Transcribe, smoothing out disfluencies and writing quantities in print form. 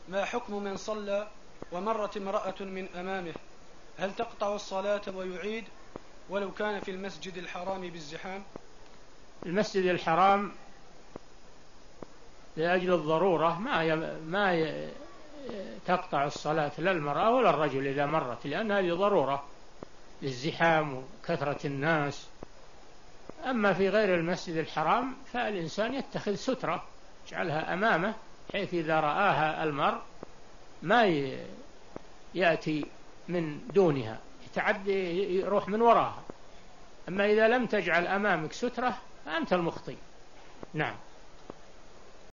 ما حكم من صلى ومرت امرأة من أمامه؟ هل تقطع الصلاة ويعيد ولو كان في المسجد الحرام بالزحام؟ المسجد الحرام لأجل الضرورة ما تقطع الصلاة لا المرأة ولا الرجل إذا مرت، لأن هذه ضرورة للزحام وكثرة الناس. أما في غير المسجد الحرام فالإنسان يتخذ سترة يجعلها أمامه، حيث إذا رآها المرء ما يأتي من دونها، يتعدي يروح من وراها. أما إذا لم تجعل أمامك سترة فأنت المخطئ. نعم.